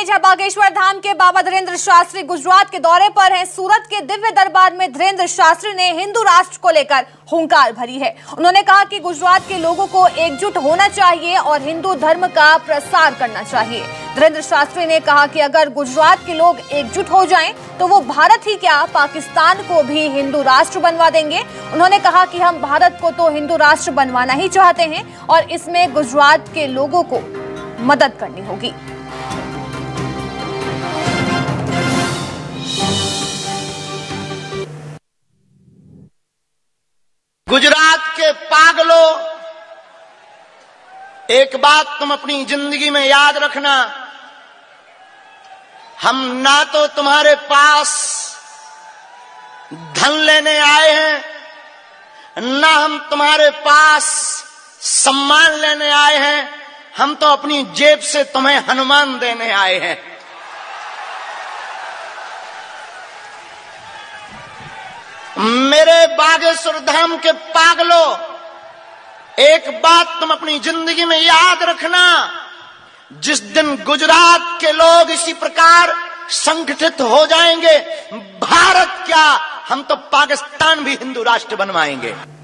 जहां बागेश्वर धाम के बाबा धीरेन्द्र शास्त्री गुजरात के दौरे पर हैं। सूरत के दिव्य दरबार में धीरेन्द्र शास्त्री ने हिंदू राष्ट्र को लेकर हुंकार भरी है। उन्होंने कहा कि गुजरात के लोगों को एकजुट होना चाहिए और हिंदू धर्म का प्रसार करना चाहिए। धीरेन्द्र शास्त्री ने कहा कि अगर गुजरात के लोग एकजुट हो जाएं तो वो भारत ही क्या पाकिस्तान को भी हिंदू राष्ट्र बनवा देंगे। उन्होंने कहा कि हम भारत को तो हिंदू राष्ट्र बनवाना ही चाहते हैं और इसमें गुजरात के लोगों को मदद करनी होगी। गुजरात के पागलों, एक बात तुम अपनी जिंदगी में याद रखना, हम ना तो तुम्हारे पास धन लेने आए हैं, ना हम तुम्हारे पास सम्मान लेने आए हैं, हम तो अपनी जेब से तुम्हें हनुमान देने आए हैं। मेरे बागेश्वर धाम के पागलों, एक बात तुम अपनी जिंदगी में याद रखना, जिस दिन गुजरात के लोग इसी प्रकार संगठित हो जाएंगे, भारत क्या हम तो पाकिस्तान भी हिंदू राष्ट्र बनवाएंगे।